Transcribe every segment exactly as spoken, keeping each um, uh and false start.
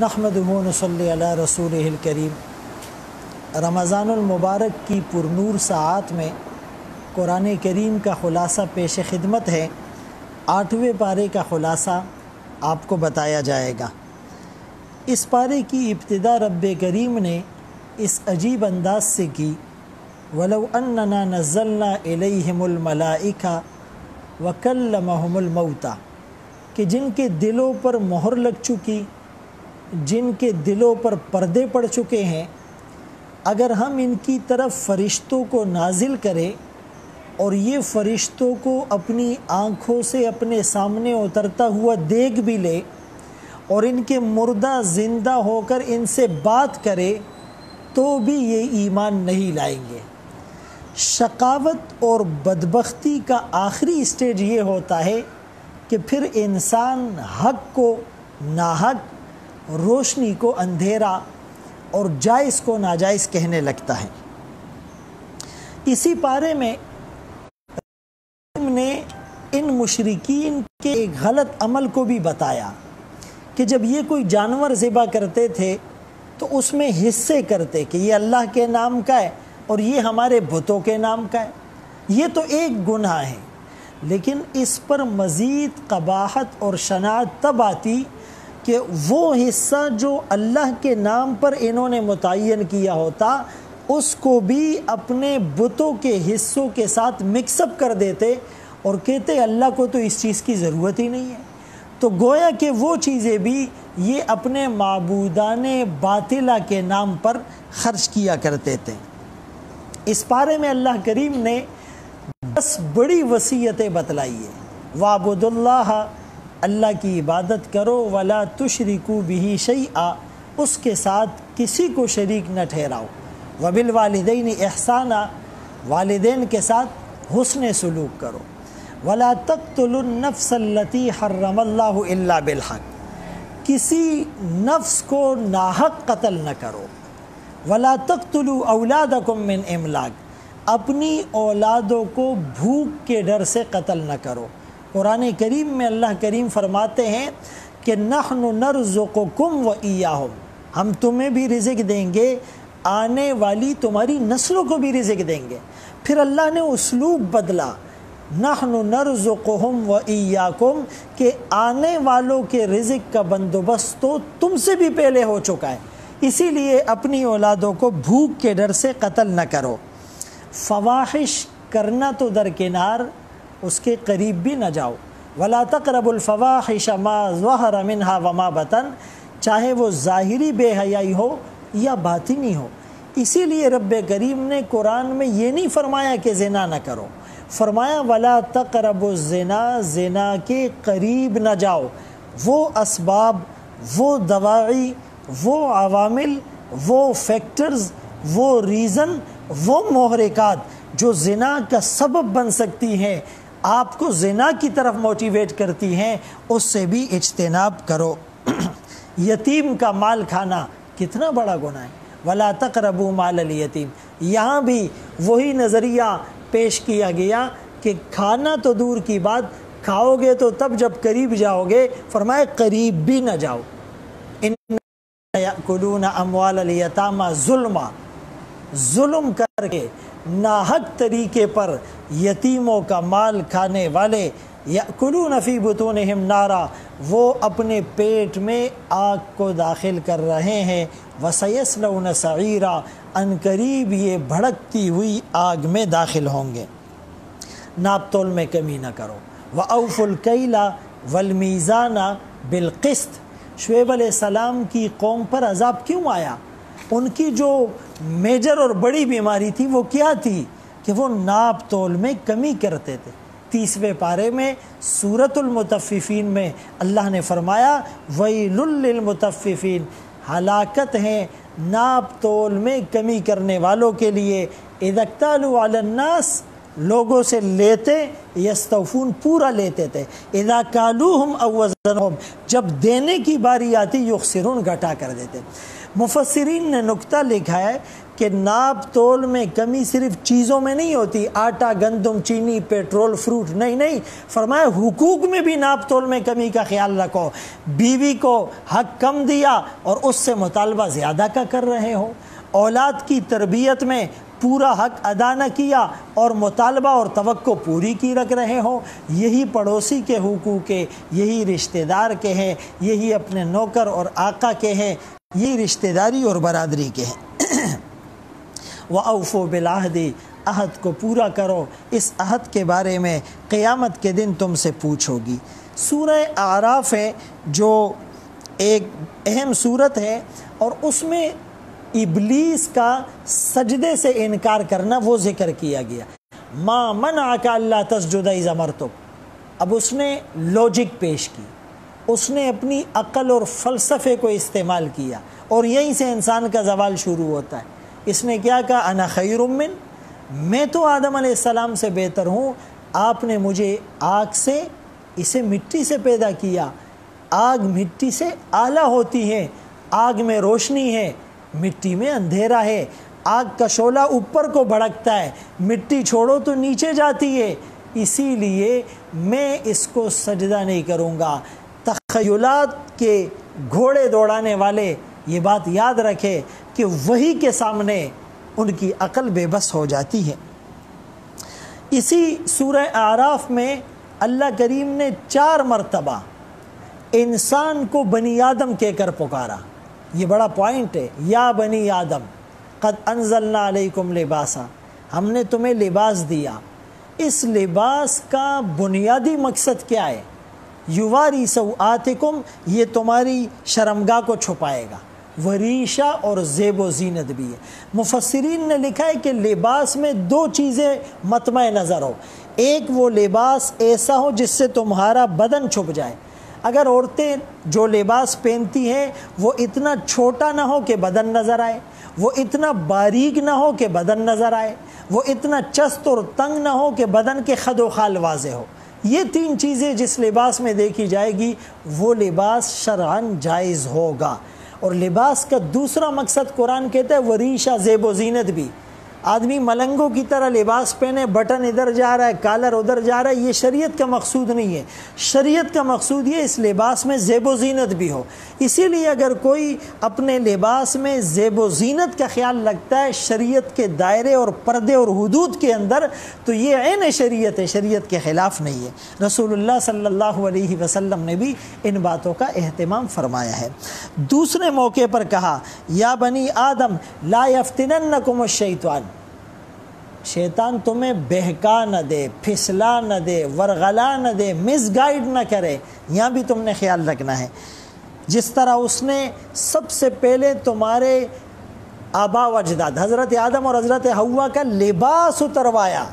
نحمدہ ونصلی علی رسولہ الکریم۔ رمضان المبارک کی پرنور ساعات میں قرآن کریم کا خلاصہ پیش خدمت ہے۔ آٹھویں پارے کا خلاصہ آپ کو بتایا جائے گا۔ اس پارے کی ابتدا رب کریم نے اس عجیب انداز سے کی، وَلَوْ أَنَّنَا نَزَّلْنَا إِلَيْهِمُ الْمَلَائِكَةَ وَكَلَّمَهُمُ الْمَوْتَى، کہ جن کے دلوں پر مہر لگ چکی، جن کے دلوں پر پردے پڑ چکے ہیں، اگر ہم ان کی طرف فرشتوں کو نازل کریں اور یہ فرشتوں کو اپنی آنکھوں سے اپنے سامنے اترتا ہوا دیکھ بھی لے اور ان کے مردہ زندہ ہو کر ان سے بات کرے تو بھی یہ ایمان نہیں لائیں گے۔ شقاوت اور بدبختی کا آخری سٹیج یہ ہوتا ہے کہ پھر انسان حق کو ناحق، روشنی کو اندھیرا اور جائز کو ناجائز کہنے لگتا ہے۔ اسی پارے میں نے ان مشرکین کے ایک غلط عمل کو بھی بتایا کہ جب یہ کوئی جانور ذبح کرتے تھے تو اس میں حصے کرتے کہ یہ اللہ کے نام کا ہے اور یہ ہمارے بتوں کے نام کا ہے۔ یہ تو ایک گناہ ہے، لیکن اس پر مزید قباحت اور شناعت تب آتی کہ وہ حصہ جو اللہ کے نام پر انہوں نے متعین کیا ہوتا اس کو بھی اپنے بتوں کے حصوں کے ساتھ مکس اپ کر دیتے اور کہتے اللہ کو تو اس چیز کی ضرورت ہی نہیں ہے۔ تو گویا کہ وہ چیزیں بھی یہ اپنے معبودان باطلہ کے نام پر خرچ کیا کرتے تھے۔ اس پارے میں اللہ کریم نے دس بڑی وصیتیں بتلائی ہیں۔ وَاعْبُدُوا اللَّهَ، اللہ کی عبادت کرو، وَلَا تُشْرِكُوا بِهِ شَيْئًا، اس کے ساتھ کسی کو شریک نہ ٹھہراؤ۔ وَبِالْوَالِدَيْنِ إِحْسَانًا، والدین کے ساتھ حسن سلوک کرو۔ وَلَا تَقْتُلُوا النَّفْسَ الَّتِي حَرَّمَ اللَّهُ إِلَّا بِالْحَقِّ، کسی نفس کو ناحق قتل نہ کرو۔ وَلَا تَقْتُلُوا أَوْلَادَكُم مِّنْ إِمْلَاقٍ، اپنی اولادوں کو بھوک کے ڈر سے قتل نہ کرو۔ قرآن کریم میں اللہ کریم فرماتے ہیں کہ نحن نرزقکم وإیاہم، ہم تمہیں بھی رزق دیں گے، آنے والی تمہاری نسلوں کو بھی رزق دیں گے۔ پھر اللہ نے اسلوب بدلا، نحن نرزقہم وإیاکم، کہ آنے والوں کے رزق کا بندوبست تو تم سے بھی پہلے ہو چکا ہے، اسی لیے اپنی اولادوں کو بھوک کے ڈر سے قتل نہ کرو۔ فواحش کرنا تو درکنار، اس کے قریب بھی نہ جاؤ۔ وَلَا تَقْرَبُوا الْفَوَاحِشَ مَا ظَهَرَ مِنْهَا وَمَا بَطَنَ، چاہے وہ ظاہری بے حیائی ہو یا باطنی ہو۔ اسی لیے رب کریم نے قرآن میں یہ نہیں فرمایا کہ زنا نہ کرو، فرمایا وَلَا تَقْرَبُوا الزِّنَا، زنا کے قریب نہ جاؤ۔ وہ اسباب، وہ دواعی، وہ عوامل، وہ فیکٹرز، وہ ریزن، وہ محرکات جو زنا کا سبب بن سکتی ہیں، آپ کو زنا کی طرف موٹیویٹ کرتی ہیں، اس سے بھی اجتناب کرو۔ یتیم کا مال کھانا کتنا بڑا گناہ ہے، وَلَا تَقْرَبُوا مَالَ الْيَتِيمِ، یہاں بھی وہی نظریہ پیش کیا گیا کہ کھانا تو دور کی بات، کھاؤ گے تو تب جب قریب جاؤ گے، فرمایا قریب بھی نہ جاؤ۔ اِنَّ يَأْكُلُونَ أَمْوَالَ الْيَتَامَى ظُلْمًا، ظلم کر کے ناحق طریقے پر یتیموں کا مال کھانے والے، یأکلون فی بطونہم نارا، وہ اپنے پیٹ میں آگ کو داخل کر رہے ہیں، وسیصلون سعیرا، ان قریب یہ بھڑکتی ہوئی آگ میں داخل ہوں گے۔ ناپ تول میں کمی نہ کرو۔ وَأَوْفُوا الْكَيْلَ وَالْمِيزَانَ بِالْقِسْطِ، شعیب علیہ السلام کی قوم پر عذاب کیوں آیا؟ ان کی جو میجر اور بڑی بیماری تھی وہ کیا تھی کہ وہ ناپ تول میں کمی کرتے تھے۔ تیسویں پارے میں سورۃ المطففین میں اللہ نے فرمایا وَيْلٌ لِّلْمُطَفِّفِينَ، ہلاکت ہے ناپ تول میں کمی کرنے والوں کے لیے۔ اِذَا اكْتَالُوا عَلَى النَّاسِ لوگوں سے لیتے، یستوفون پورا لیتے تھے، اذا کالوہم او وزنہم جب دینے کی باری آتی یخسرون گھٹا کر دیتے۔ مفسرین نے نکتہ لکھا ہے کہ ناپ تول میں کمی صرف چیزوں میں نہیں ہوتی، آٹا، گندم، چینی، پیٹرول، فروٹ، نہیں نہیں، فرمایا حقوق میں بھی ناپ تول میں کمی کا خیال رکھو۔ بیوی کو حق کم دیا اور اس سے مطالبہ زیادہ کا کر رہے ہو، اولاد کی تربیت میں پورا حق ادا نہ کیا اور مطالبہ اور توقع پوری کی رکھ رہے ہو، یہی پڑوسی کے حقوق ہے، یہی رشتہ دار کے ہیں، یہی اپنے نوکر اور آقا کے ہیں، یہی رشتہ داری اور برادری کے ہیں۔ وَأَوْفُوا بِالْعَهْدِ عہد کو پورا کرو، اس عہد کے بارے میں قیامت کے دن تم سے پوچھو گی۔ سورہ اعراف ہے جو ایک اہم سورت ہے اور اس میں ابلیس کا سجدے سے انکار کرنا وہ ذکر کیا گیا۔ ما منعک اللہ تسجد اذ امرتک، اب اس نے لوجک پیش کی، اس نے اپنی عقل اور فلسفے کو استعمال کیا اور یہیں سے انسان کا زوال شروع ہوتا ہے۔ اس نے کیا کہا؟ انا خیر من، میں تو آدم علیہ السلام سے بہتر ہوں، آپ نے مجھے آگ سے، اسے مٹی سے پیدا کیا، آگ مٹی سے اعلیٰ ہوتی ہے، آگ میں روشنی ہے، مٹی میں اندھیرا ہے، آگ کا شعلہ اوپر کو بھڑکتا ہے، مٹی چھوڑو تو نیچے جاتی ہے، اسی لیے میں اس کو سجدہ نہیں کروں گا۔ تخیلات کے گھوڑے دوڑانے والے یہ بات یاد رکھے کہ وحی کے سامنے ان کی عقل بے بس ہو جاتی ہے۔ اسی سورہ اعراف میں اللہ کریم نے چار مرتبہ انسان کو بنی آدم کہہ کر پکارا، یہ بڑا پوائنٹ ہے۔ یا بنی آدم قد انزلنا علیکم لباسا، ہم نے تمہیں لباس دیا۔ اس لباس کا بنیادی مقصد کیا ہے؟ یواری سوآتکم، یہ تمہاری شرمگاہ کو چھپائے گا، وریشہ اور زیب و زینت بھی ہے۔ مفسرین نے لکھا ہے کہ لباس میں دو چیزیں مطمع نظر ہو، ایک وہ لباس ایسا ہو جس سے تمہارا بدن چھپ جائے۔ اگر عورتیں جو لباس پہنتی ہیں وہ اتنا چھوٹا نہ ہو کہ بدن نظر آئے، وہ اتنا باریک نہ ہو کہ بدن نظر آئے، وہ اتنا چست اور تنگ نہ ہو کہ بدن کے خد و خال واضح ہو، یہ تین چیزیں جس لباس میں دیکھی جائے گی وہ لباس شرعاً جائز ہوگا۔ اور لباس کا دوسرا مقصد قرآن کہتا ہے وریشہ، زیب و زینت بھی۔ آدمی ملنگوں کی طرح لباس پہنے، بٹن ادھر جا رہا ہے، کالر ادھر جا رہا ہے، یہ شریعت کا مقصود نہیں ہے۔ شریعت کا مقصود یہ اس لباس میں زیب و زینت بھی ہو۔ اسی لیے اگر کوئی اپنے لباس میں زیب و زینت کا خیال رکھتا ہے شریعت کے دائرے اور پردے اور حدود کے اندر تو یہ عین شریعت ہے، شریعت کے خلاف نہیں ہے۔ رسول اللہ صلی اللہ علیہ وسلم نے بھی ان باتوں کا اہتمام فرمایا ہے۔ دوسرے موقع پر کہا یا بنی آدم لا یفتننکم الشیطان، شیطان تمہیں بہکا نہ دے، پھسلا نہ دے، ورغلا نہ دے، مس گائیڈ نہ کرے، یہاں بھی تم نے خیال رکھنا ہے۔ جس طرح اس نے سب سے پہلے تمہارے آبا و اجداد حضرت آدم اور حضرت حوا کا لباس اتروایا،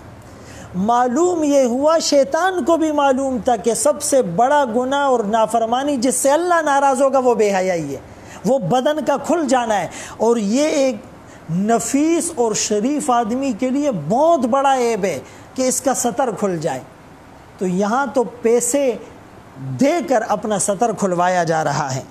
معلوم یہ ہوا شیطان کو بھی معلوم تھا کہ سب سے بڑا گناہ اور نافرمانی جس سے اللہ ناراض ہوگا وہ بے حیائی ہے، وہ بدن کا کھل جانا ہے، اور یہ ایک نفیس اور شریف آدمی کے لیے بہت بڑا عیب ہے کہ اس کا سطر کھل جائے۔ تو یہاں تو پیسے دے کر اپنا سطر کھلوایا جا رہا ہے۔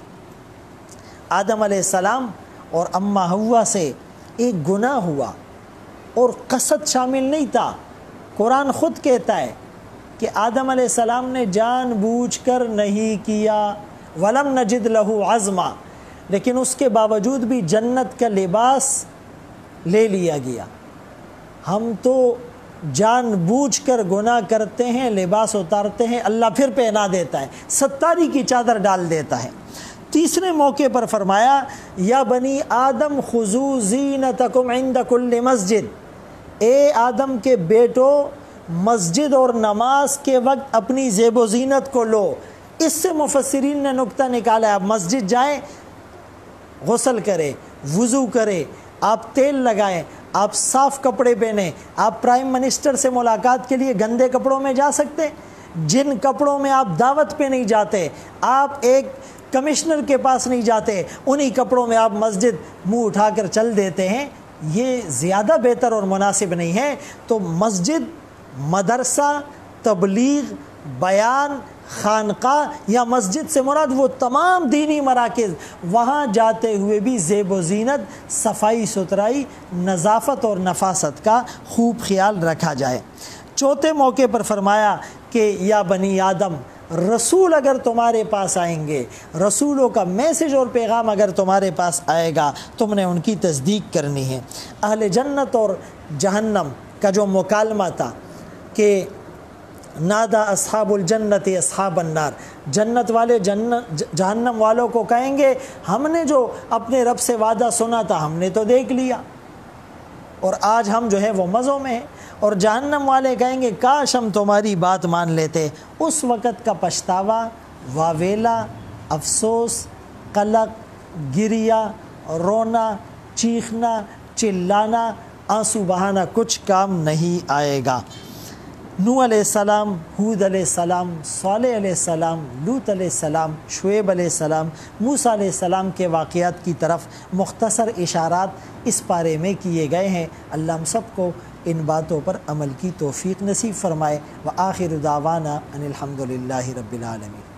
آدم علیہ السلام اور اماں حوا سے ایک گناہ ہوا اور قصد شامل نہیں تھا۔ قرآن خود کہتا ہے کہ آدم علیہ السلام نے جان بوجھ کر نہیں کیا، وَلَمْ نَجِدْ لَهُ عَزْمًا، لیکن اس کے باوجود بھی جنت کا لباس لے لیا گیا۔ ہم تو جان بوجھ کر گناہ کرتے ہیں، لباس اتارتے ہیں، اللہ پھر پہنا دیتا ہے، ستاری کی چادر ڈال دیتا ہے۔ تیسرے موقع پر فرمایا یا بنی آدم خذوا زینتکم عند کل مسجد، اے آدم کے بیٹو مسجد اور نماز کے وقت اپنی زیب و زینت کو لو۔ اس سے مفسرین نے نکتہ نکالا، آپ مسجد جائیں، غسل کرے، وضو کرے، آپ تیل لگائیں، آپ صاف کپڑے پہنیں۔ آپ پرائم منسٹر سے ملاقات کے لیے گندے کپڑوں میں جا سکتے؟ جن کپڑوں میں آپ دعوت پہ نہیں جاتے، آپ ایک کمشنر کے پاس نہیں جاتے، انہی کپڑوں میں آپ مسجد منہ اٹھا کر چل دیتے ہیں، یہ زیادہ بہتر اور مناسب نہیں ہے۔ تو مسجد مدرسہ، تبلیغ، بیان، خانقاہ یا مسجد سے مراد وہ تمام دینی مراکز، وہاں جاتے ہوئے بھی زیب و زینت، صفائی ستھرائی، نظافت اور نفاست کا خوب خیال رکھا جائے۔ چوتھے موقع پر فرمایا کہ یا بنی آدم، رسول اگر تمہارے پاس آئیں گے، رسولوں کا میسج اور پیغام اگر تمہارے پاس آئے گا، تم نے ان کی تصدیق کرنی ہے۔ اہل جنت اور جہنم کا جو مکالمہ تھا کہ نادا اصحاب الجنت اصحاب النار، جنت والے جنت جہنم والوں کو کہیں گے ہم نے جو اپنے رب سے وعدہ سنا تھا ہم نے تو دیکھ لیا اور آج ہم جو ہے وہ مزوں میں ہیں، اور جہنم والے کہیں گے کاش ہم تمہاری بات مان لیتے۔ اس وقت کا پچھتاوا، واویلا، افسوس، قلق، گریہ، رونا، چیخنا، چلانا، آنسو بہانا کچھ کام نہیں آئے گا۔ نوح علیہ السلام، ہود علیہ السلام، صالح علیہ السلام، لوط علیہ السلام، شعیب علیہ السلام، موسیٰ علیہ السلام کے واقعات کی طرف مختصر اشارات اس پارے میں کیے گئے ہیں۔ اللہ ہم سب کو ان باتوں پر عمل کی توفیق نصیب فرمائے۔ وآخر دعوانا ان الحمد للہ رب العالمین۔